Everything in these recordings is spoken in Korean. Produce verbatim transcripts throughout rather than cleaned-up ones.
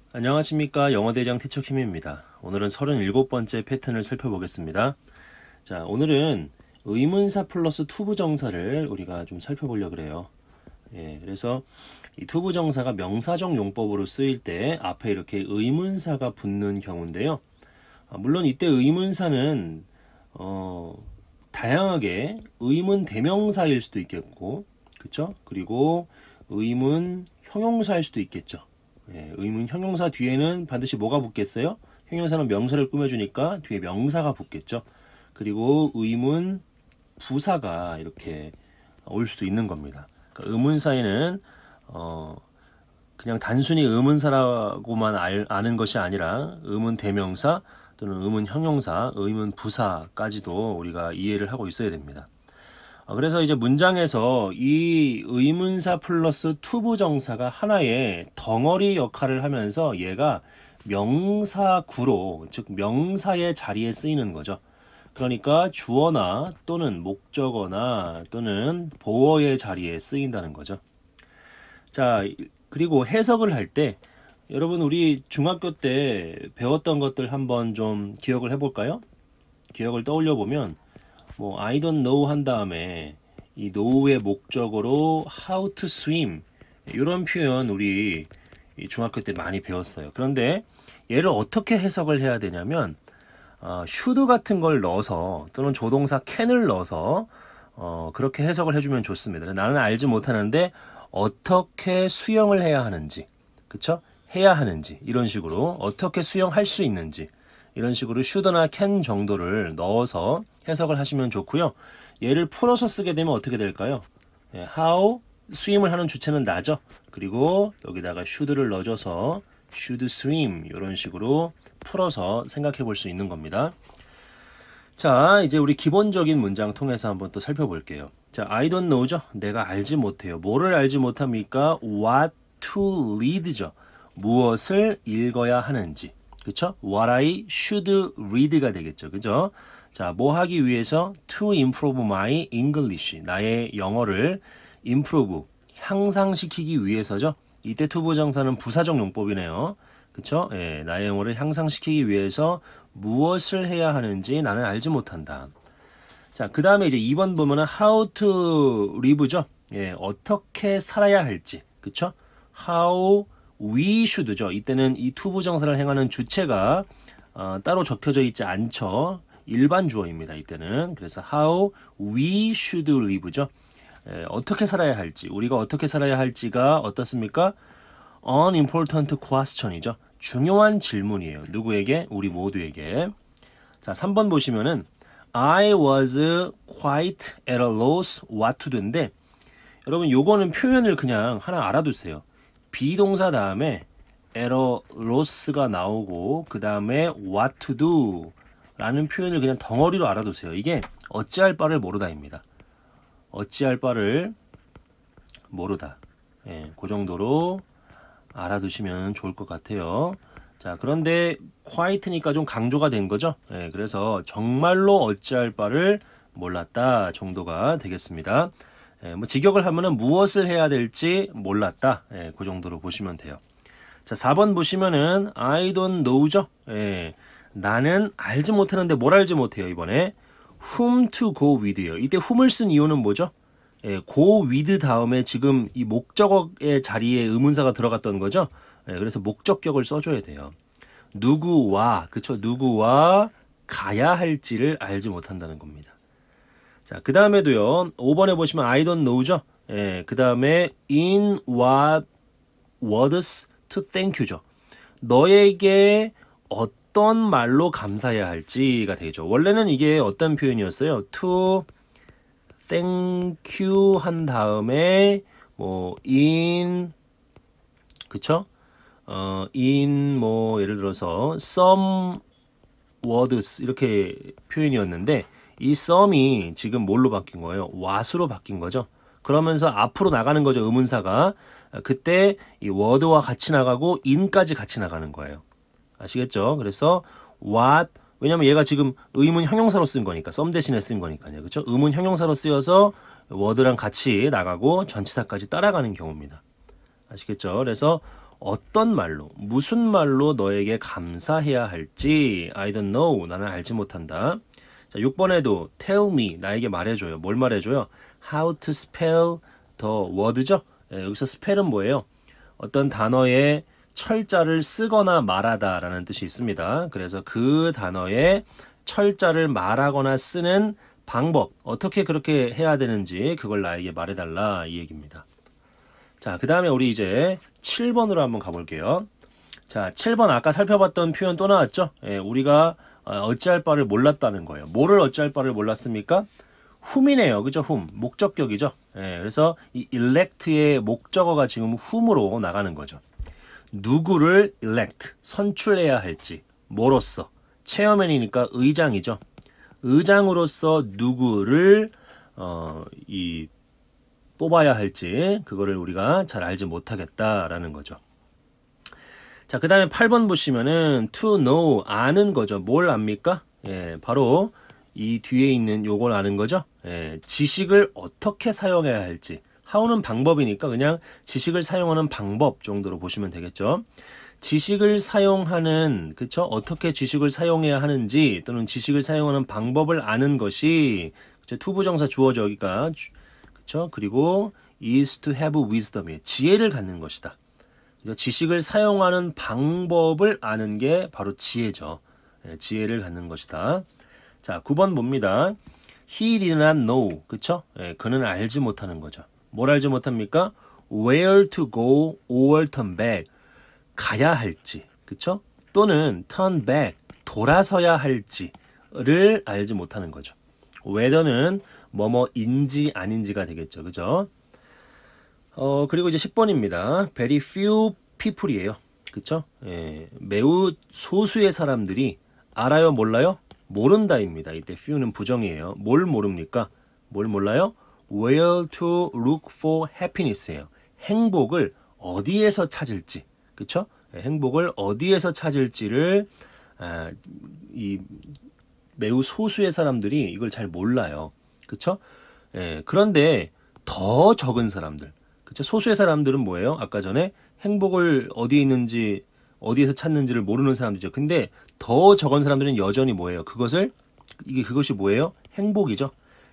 안녕하십니까. 영어대장 티처 킴입니다. 오늘은 서른일곱 번째 패턴을 살펴보겠습니다. 자, 오늘은 의문사 플러스 투부정사를 우리가 좀 살펴보려고 그래요. 예, 그래서 이 투부정사가 명사적 용법으로 쓰일 때 앞에 이렇게 의문사가 붙는 경우인데요. 아, 물론 이때 의문사는 어, 다양하게 의문 대명사일 수도 있겠고, 그쵸? 그리고 의문 형용사일 수도 있겠죠. 예, 의문 형용사 뒤에는 반드시 뭐가 붙겠어요? 형용사는 명사를 꾸며주니까 뒤에 명사가 붙겠죠. 그리고 의문 부사가 이렇게 올 수도 있는 겁니다. 그러니까 의문사에는 어, 그냥 단순히 의문사라고만 알, 아는 것이 아니라 의문 대명사 또는 의문 형용사, 의문 부사까지도 우리가 이해를 하고 있어야 됩니다. 그래서 이제 문장에서 이 의문사 플러스 투부정사가 하나의 덩어리 역할을 하면서 얘가 명사구로, 즉 명사의 자리에 쓰이는 거죠. 그러니까 주어나 또는 목적어나 또는 보어의 자리에 쓰인다는 거죠. 자, 그리고 해석을 할 때 여러분 우리 중학교 때 배웠던 것들 한번 좀 기억을 해볼까요? 기억을 떠올려 보면 뭐 I don't know 한 다음에 이 know의 목적어로 how to swim 이런 표현 우리 중학교 때 많이 배웠어요. 그런데 얘를 어떻게 해석을 해야 되냐면 어, should 같은 걸 넣어서 또는 조동사 can을 넣어서 어, 그렇게 해석을 해주면 좋습니다. 나는 알지 못하는데 어떻게 수영을 해야 하는지, 그쵸? 해야 하는지 이런 식으로 어떻게 수영할 수 있는지 이런 식으로 should나 can 정도를 넣어서 해석을 하시면 좋고요. 얘를 풀어서 쓰게 되면 어떻게 될까요? 예, how, 스윙을 하는 주체는 나죠. 그리고 여기다가 should를 넣어줘서 should swim 이런 식으로 풀어서 생각해 볼 수 있는 겁니다. 자, 이제 우리 기본적인 문장 통해서 한번 또 살펴볼게요. 자, I don't know죠. 내가 알지 못해요. 뭐를 알지 못합니까? What to read죠. 무엇을 읽어야 하는지. 그쵸? What I should read가 되겠죠. 그죠? 자, 뭐 하기 위해서? To improve my English. 나의 영어를 improve, 향상시키기 위해서죠. 이때 투부정사는 부사적 용법이네요. 그쵸? 예, 나의 영어를 향상시키기 위해서 무엇을 해야 하는지 나는 알지 못한다. 자, 그 다음에 이제 이 번 보면은 how to live죠. 예, 어떻게 살아야 할지. 그쵸? how we should죠. 이때는 이 투부정사를 행하는 주체가 어, 따로 적혀져 있지 않죠. 일반 주어입니다. 이때는. 그래서 how we should live죠. 에, 어떻게 살아야 할지, 우리가 어떻게 살아야 할지가 어떻습니까? An important question이죠. 중요한 질문이에요. 누구에게? 우리 모두에게. 자, 삼 번 보시면은 I was quite at a loss what to do인데 여러분 요거는 표현을 그냥 하나 알아두세요. 비동사 다음에 at a loss가 나오고 그 다음에 what to do 라는 표현을 그냥 덩어리로 알아두세요. 이게 어찌할 바를 모르다입니다. 어찌할 바를 모르다. 예, 그 정도로 알아두시면 좋을 것 같아요. 자, 그런데 quite니까 좀 강조가 된 거죠. 예, 그래서 정말로 어찌할 바를 몰랐다 정도가 되겠습니다. 예, 뭐 직역을 하면은 무엇을 해야 될지 몰랐다. 예, 그 정도로 보시면 돼요. 자, 사 번 보시면은 I don't know죠. 예, 나는 알지 못하는데 뭘 알지 못해요. 이번에 whom to go with요. 이때 whom을 쓴 이유는 뭐죠? 예, go with 다음에 지금 이 목적어의 자리에 의문사가 들어갔던 거죠. 예, 그래서 목적격을 써줘야 돼요. 누구와, 그쵸? 누구와 가야 할지를 알지 못한다는 겁니다. 자, 그 다음에도요. 오 번에 보시면 I don't know죠. 예, 그 다음에 in what words to thank you죠. 너에게 어떤 말로 감사해야 할지가 되죠. 원래는 이게 어떤 표현이었어요? to thank you 한 다음에 뭐 in 그쵸? 어 in 뭐 예를 들어서 some words 이렇게 표현이었는데 이 some이 지금 뭘로 바뀐 거예요? what으로 바뀐 거죠. 그러면서 앞으로 나가는 거죠. 의문사가. 그때 이 word와 같이 나가고 in까지 같이 나가는 거예요. 아시겠죠? 그래서 what 왜냐면 얘가 지금 의문 형용사로 쓴 거니까 some 대신에 쓴 거니까요. 그렇죠? 의문 형용사로 쓰여서 word랑 같이 나가고 전치사까지 따라가는 경우입니다. 아시겠죠? 그래서 어떤 말로, 무슨 말로 너에게 감사해야 할지 I don't know. 나는 알지 못한다. 자, 육 번에도 tell me. 나에게 말해줘요. 뭘 말해줘요? How to spell the word죠. 예, 여기서 spell은 뭐예요? 어떤 단어의 철자를 쓰거나 말하다 라는 뜻이 있습니다. 그래서 그 단어의 철자를 말하거나 쓰는 방법, 어떻게 그렇게 해야 되는지 그걸 나에게 말해달라 이 얘기입니다. 자, 그 다음에 우리 이제 칠 번으로 한번 가볼게요. 자, 칠 번 아까 살펴봤던 표현 또 나왔죠? 예, 우리가 어찌할 바를 몰랐다는 거예요. 뭐를 어찌할 바를 몰랐습니까? whom이네요. 그죠? whom. 목적격이죠. 예, 그래서 이 elect의 목적어가 지금 whom으로 나가는 거죠. 누구를 elect, 선출해야 할지, 뭐로써? 체어맨이니까 의장이죠. 의장으로서 누구를 어, 이 뽑아야 할지 그거를 우리가 잘 알지 못하겠다라는 거죠. 자, 그 다음에 팔 번 보시면은 to know, 아는 거죠. 뭘 압니까? 예, 바로 이 뒤에 있는 요걸 아는 거죠. 예, 지식을 어떻게 사용해야 할지. how는 방법이니까 그냥 지식을 사용하는 방법 정도로 보시면 되겠죠. 지식을 사용하는, 그쵸? 어떻게 지식을 사용해야 하는지 또는 지식을 사용하는 방법을 아는 것이, 그쵸? 투부정사 주어져 여기가, 그쵸? 그리고 is to have wisdom이에요. 지혜를 갖는 것이다. 그래서 지식을 사용하는 방법을 아는 게 바로 지혜죠. 예, 지혜를 갖는 것이다. 자, 구 번 봅니다. He did not know. 그쵸? 예, 그는 알지 못하는 거죠. 뭘 알지 못합니까? Where to go or turn back. 가야 할지, 그쵸? 또는 turn back, 돌아서야 할지를 알지 못하는 거죠. whether는 뭐뭐인지 아닌지가 되겠죠. 그죠? 어, 그리고 이제 십 번입니다. very few people이에요. 그쵸? 예, 매우 소수의 사람들이 알아요, 몰라요? 모른다입니다. 이때 few는 부정이에요. 뭘 모릅니까? 뭘 몰라요? where to look for happiness예요. 행복을 어디에서 찾을지. 그쵸? 행복을 어디에서 찾을지를 아, 이 매우 소수의 사람들이 이걸 잘 몰라요. 그쵸? 예, 그런데 더 적은 사람들, 그쵸? 소수의 사람들은 뭐예요? 아까 전에 행복을 어디에 있는지 어디에서 찾는지를 모르는 사람들이죠. 근데 더 적은 사람들은 여전히 뭐예요? 그것을 이게 그것이 뭐예요? 행복이죠.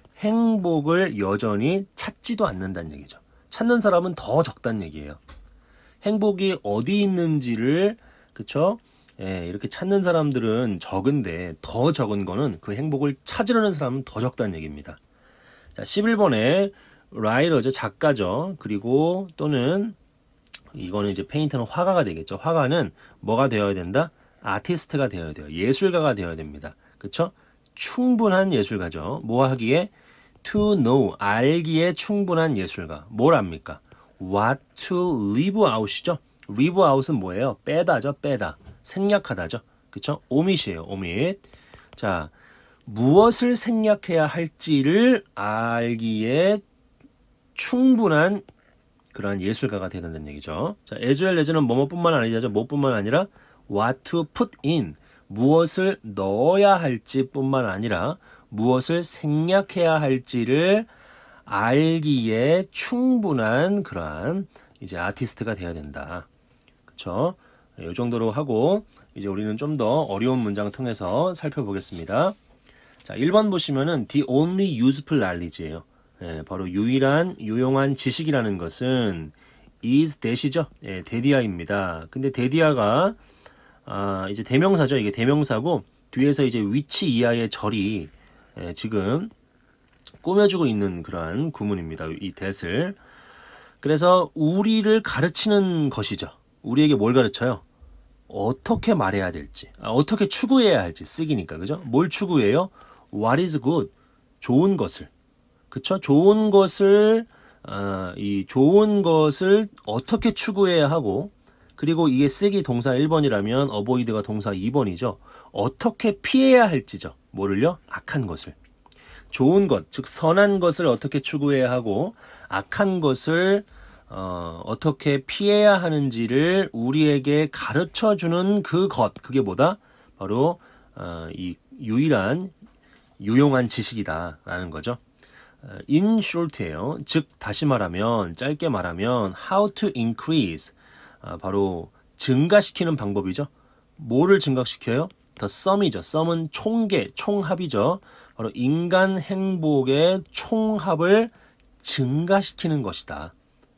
행복을 여전히 찾지도 않는다는 얘기죠. 찾는 사람은 더 적다는 얘기예요. 행복이 어디 있는지를, 그쵸? 예, 이렇게 찾는 사람들은 적은데 더 적은 거는 그 행복을 찾으려는 사람은 더 적다는 얘기입니다. 자, 십일 번에 라이터죠, 작가죠. 그리고 또는 이거는 이제 페인터는 화가가 되겠죠. 화가는 뭐가 되어야 된다? 아티스트가 되어야 돼요. 예술가가 되어야 됩니다. 그쵸? 충분한 예술가죠. 뭐 하기에? to know, 알기에 충분한 예술가. 뭘 압니까? what to leave out이죠. leave out은 뭐예요? 빼다죠, 빼다. 생략하다죠. 그쵸? omit이에요, omit. 자, 무엇을 생략해야 할지를 알기에 충분한 그러한 예술가가 되야 된다는 얘기죠. 자, as well as는 뭐뭐뿐만 아니죠. 뭐뿐만 아니라 what to put in, 무엇을 넣어야 할지 뿐만 아니라 무엇을 생략해야 할지를 알기에 충분한 그러한 이제 아티스트가 돼야 된다. 그쵸? 이 정도로 하고 이제 우리는 좀 더 어려운 문장 통해서 살펴보겠습니다. 자, 일 번 보시면은 the only useful knowledge예요. 예, 바로 유일한 유용한 지식이라는 것은 is that이죠. 예, 데디아입니다. 근데 데디아가 아, 이제 대명사죠. 이게 대명사고 뒤에서 이제 위치 이하의 절이 예, 지금 꾸며주고 있는 그러한 구문입니다. 이 that을. 그래서 우리를 가르치는 것이죠. 우리에게 뭘 가르쳐요? 어떻게 말해야 될지, 아, 어떻게 추구해야 할지 쓰기니까, 그죠? 뭘 추구해요? What is good? 좋은 것을, 그쵸? 좋은 것을, 아, 이 좋은 것을 어떻게 추구해야 하고, 그리고 이게 쓰기 동사 일 번이라면 avoid가 동사 이 번이죠. 어떻게 피해야 할지죠. 뭐를요? 악한 것을. 좋은 것, 즉 선한 것을 어떻게 추구해야 하고 악한 것을 어, 어떻게 피해야 하는지를 우리에게 가르쳐주는 그 것, 그게 뭐다? 바로 어, 이 유일한 유용한 지식이다라는 거죠. 어, in short예요. 즉 다시 말하면 짧게 말하면 how to increase 아, 바로 증가시키는 방법이죠. 뭐를 증가시켜요? The sum이죠. sum은 총계, 총합이죠. 바로 인간 행복의 총합을 증가시키는 것이다.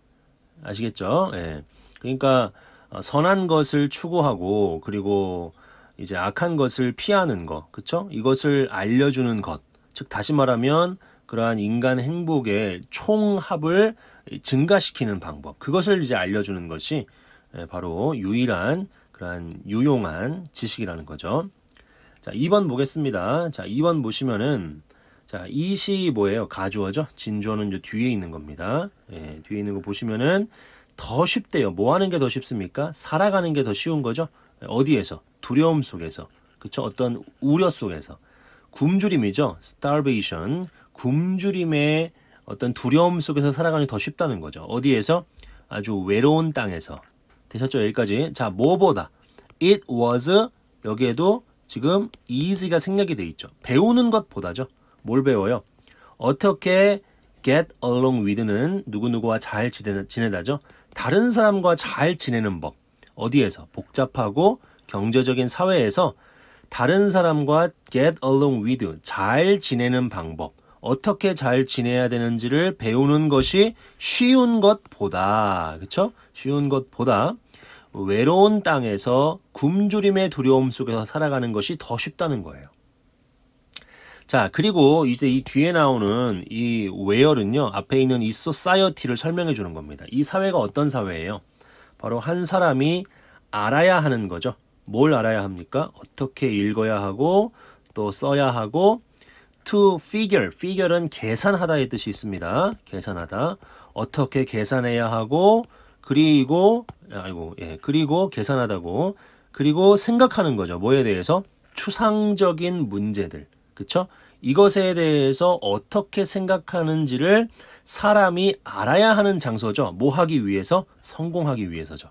아시겠죠? 예. 그러니까 선한 것을 추구하고 그리고 이제 악한 것을 피하는 것, 그렇죠? 이것을 알려주는 것, 즉 다시 말하면 그러한 인간 행복의 총합을 증가시키는 방법, 그것을 이제 알려주는 것이 바로 유일한 그러한 유용한 지식이라는 거죠. 자, 이 번 보겠습니다. 자, 이 번 보시면은 자, 이시 뭐예요? 가주어죠. 진주어는 이제 뒤에 있는 겁니다. 예, 뒤에 있는 거 보시면은 더 쉽대요. 뭐 하는 게 더 쉽습니까? 살아가는 게 더 쉬운 거죠. 어디에서? 두려움 속에서. 그쵸? 어떤 우려 속에서. 굶주림이죠. starvation. 굶주림의 어떤 두려움 속에서 살아가는 게 더 쉽다는 거죠. 어디에서? 아주 외로운 땅에서. 되셨죠? 여기까지. 자, 뭐보다. It was, 여기에도 지금 easy가 생략이 돼 있죠. 배우는 것보다죠. 뭘 배워요? 어떻게 get along with는 누구누구와 잘 지내다죠. 다른 사람과 잘 지내는 법. 어디에서? 복잡하고 경제적인 사회에서 다른 사람과 get along with, 잘 지내는 방법. 어떻게 잘 지내야 되는지를 배우는 것이 쉬운 것보다, 그쵸? 쉬운 것보다 외로운 땅에서 굶주림의 두려움 속에서 살아가는 것이 더 쉽다는 거예요. 자, 그리고 이제 이 뒤에 나오는 이 where은요, 앞에 있는 이 society를 설명해 주는 겁니다. 이 사회가 어떤 사회예요? 바로 한 사람이 알아야 하는 거죠. 뭘 알아야 합니까? 어떻게 읽어야 하고 또 써야 하고 to figure, figure는 계산하다의 뜻이 있습니다. 계산하다. 어떻게 계산해야 하고 그리고 아이고 예 그리고 계산하다고 그리고 생각하는 거죠. 뭐에 대해서? 추상적인 문제들. 그쵸? 이것에 대해서 어떻게 생각하는지를 사람이 알아야 하는 장소죠. 뭐 하기 위해서? 성공하기 위해서죠.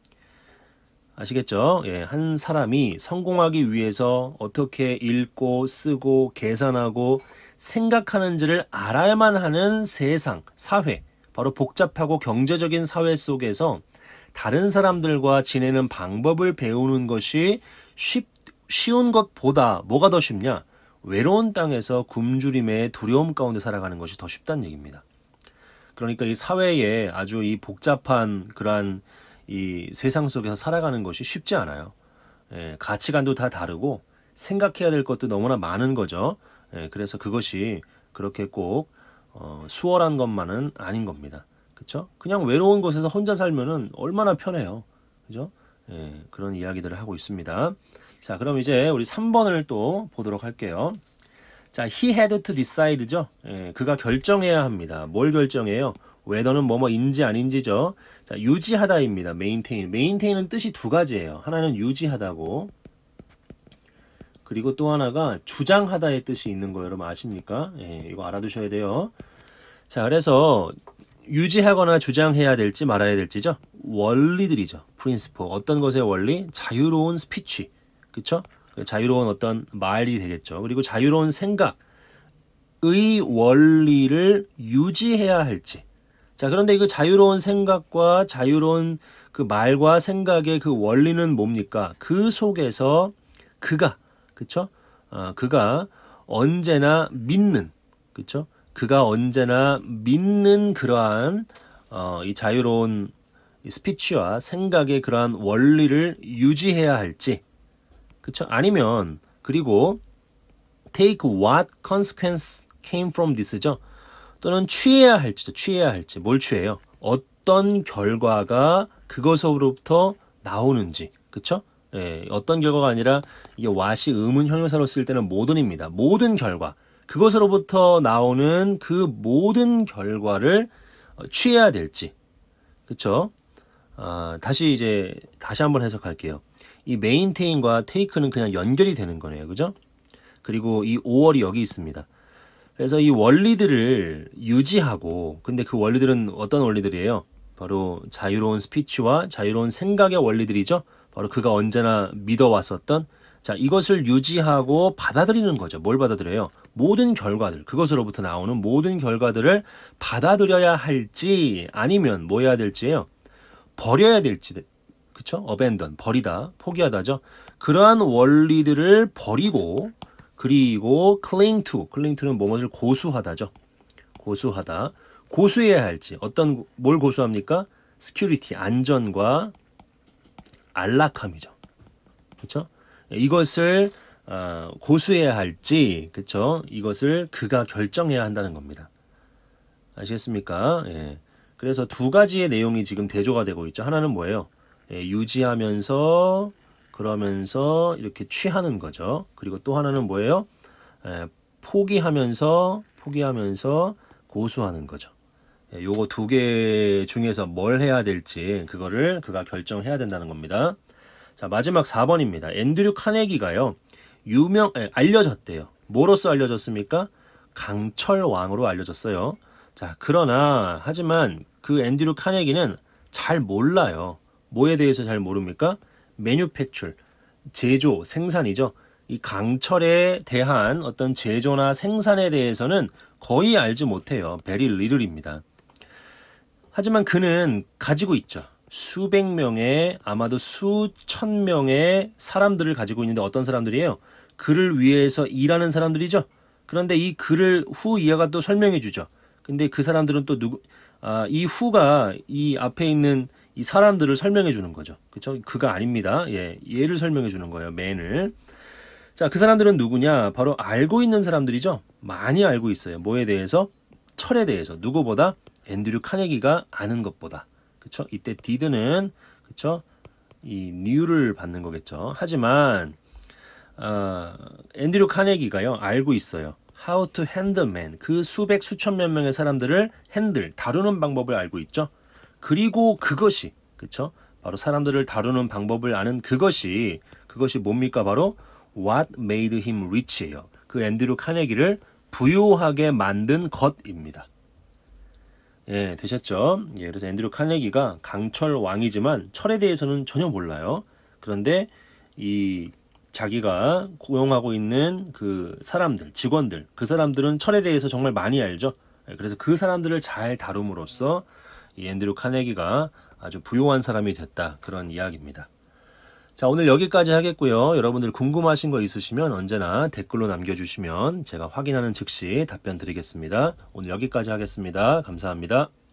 아시겠죠? 예, 한 사람이 성공하기 위해서 어떻게 읽고 쓰고 계산하고 생각하는지를 알아야만 하는 세상, 사회, 바로 복잡하고 경제적인 사회 속에서 다른 사람들과 지내는 방법을 배우는 것이 쉽, 쉬운 것보다 뭐가 더 쉽냐? 외로운 땅에서 굶주림의 두려움 가운데 살아가는 것이 더 쉽다는 얘기입니다. 그러니까 이 사회에 아주 이 복잡한 그러한 이 세상 속에서 살아가는 것이 쉽지 않아요. 예, 가치관도 다 다르고 생각해야 될 것도 너무나 많은 거죠. 예, 그래서 그것이 그렇게 꼭 어, 수월한 것만은 아닌 겁니다. 그렇죠? 그냥 외로운 곳에서 혼자 살면은 얼마나 편해요. 그죠? 예, 그런 이야기들을 하고 있습니다. 자, 그럼 이제 우리 삼 번을 또 보도록 할게요. 자, he had to decide죠. 예, 그가 결정해야 합니다. 뭘 결정해요? whether는 뭐뭐인지 아닌지죠. 자, 유지하다입니다. maintain. maintain은 뜻이 두 가지예요. 하나는 유지하다고, 그리고 또 하나가 주장하다의 뜻이 있는 거 여러분 아십니까? 예, 이거 알아두셔야 돼요. 자, 그래서 유지하거나 주장해야 될지 말아야 될지죠. 원리들이죠. principle. 어떤 것의 원리? 자유로운 스피치. 그쵸? 자유로운 어떤 말이 되겠죠. 그리고 자유로운 생각의 원리를 유지해야 할지. 자, 그런데 그 자유로운 생각과 자유로운 그 말과 생각의 그 원리는 뭡니까? 그 속에서 그가, 그쵸? 어, 그가 언제나 믿는, 그쵸? 그가 언제나 믿는 그러한 어, 이 자유로운 이 스피치와 생각의 그러한 원리를 유지해야 할지, 그쵸? 아니면 그리고 take what consequence came from this죠. 또는 취해야 할지죠. 취해야 할지. 뭘 취해요? 어떤 결과가 그것으로부터 나오는지. 그쵸? 예, 어떤 결과가 아니라 이게 what이 의문 형용사로 쓸 때는 모든입니다. 모든 결과. 그것으로부터 나오는 그 모든 결과를 취해야 될지. 그쵸? 아, 다시 이제 다시 한번 해석할게요. 이 maintain과 take는 그냥 연결이 되는 거네요. 그죠? 그리고 이 오월이 여기 있습니다. 그래서 이 원리들을 유지하고, 근데 그 원리들은 어떤 원리들이에요? 바로 자유로운 스피치와 자유로운 생각의 원리들이죠. 바로 그가 언제나 믿어왔었던, 자, 이것을 유지하고 받아들이는 거죠. 뭘 받아들여요? 모든 결과들, 그것으로부터 나오는 모든 결과들을 받아들여야 할지, 아니면 뭐 해야 될지예요? 버려야 될지, 그쵸? abandon, 버리다, 포기하다죠. 그러한 원리들을 버리고 그리고 cling to, cling to는 무엇을 고수하다죠. 고수하다. 고수해야 할지 어떤 뭘 고수합니까? security, 안전과 안락함이죠. 그렇죠? 이것을 어, 고수해야 할지, 그렇죠? 이것을 그가 결정해야 한다는 겁니다. 아시겠습니까? 예. 그래서 두 가지의 내용이 지금 대조가 되고 있죠. 하나는 뭐예요? 예, 유지하면서 그러면서 이렇게 취하는 거죠. 그리고 또 하나는 뭐예요? 예, 포기하면서 포기하면서 고수하는 거죠. 예, 요거 두 개 중에서 뭘 해야 될지 그거를 그가 결정해야 된다는 겁니다. 자, 마지막 사 번입니다. 앤드류 카네기가요. 유명 예, 알려졌대요. 뭐로써 알려졌습니까? 강철왕으로 알려졌어요. 자, 그러나 하지만 그 앤드류 카네기는 잘 몰라요. 뭐에 대해서 잘 모릅니까? 매뉴팩처, 제조, 생산이죠. 이 강철에 대한 어떤 제조나 생산에 대해서는 거의 알지 못해요. 베리 리틀입니다. 하지만 그는 가지고 있죠. 수백 명의, 아마도 수천 명의 사람들을 가지고 있는데 어떤 사람들이에요? 그를 위해서 일하는 사람들이죠. 그런데 이 그를 후 이하가 또 설명해 주죠. 근데 그 사람들은 또 누구, 아, 이 후가 이 앞에 있는 이 사람들을 설명해 주는 거죠. 그쵸? 그가 아닙니다. 예, 얘를 설명해 주는 거예요. 맨을. 자, 그 사람들은 누구냐? 바로 알고 있는 사람들이죠. 많이 알고 있어요. 뭐에 대해서? 철에 대해서. 누구보다? 앤드류 카네기가 아는 것보다. 그쵸? 이때 did는, 그쵸? 이 new를 받는 거겠죠. 하지만, 어, 앤드류 카네기가요, 알고 있어요. how to handle man. 그 수백, 수천 몇 명의 사람들을 handle, 다루는 방법을 알고 있죠. 그리고 그것이, 그쵸? 바로 사람들을 다루는 방법을 아는 그것이, 그것이 뭡니까? 바로 what made him rich예요. 그 앤드류 카네기를 부유하게 만든 것입니다. 예, 되셨죠? 예, 그래서 앤드류 카네기가 강철 왕이지만 철에 대해서는 전혀 몰라요. 그런데 이 자기가 고용하고 있는 그 사람들, 직원들, 그 사람들은 철에 대해서 정말 많이 알죠. 예, 그래서 그 사람들을 잘 다룸으로써 이 앤드류 카네기가 아주 부유한 사람이 됐다. 그런 이야기입니다. 자, 오늘 여기까지 하겠고요. 여러분들 궁금하신 거 있으시면 언제나 댓글로 남겨주시면 제가 확인하는 즉시 답변 드리겠습니다. 오늘 여기까지 하겠습니다. 감사합니다.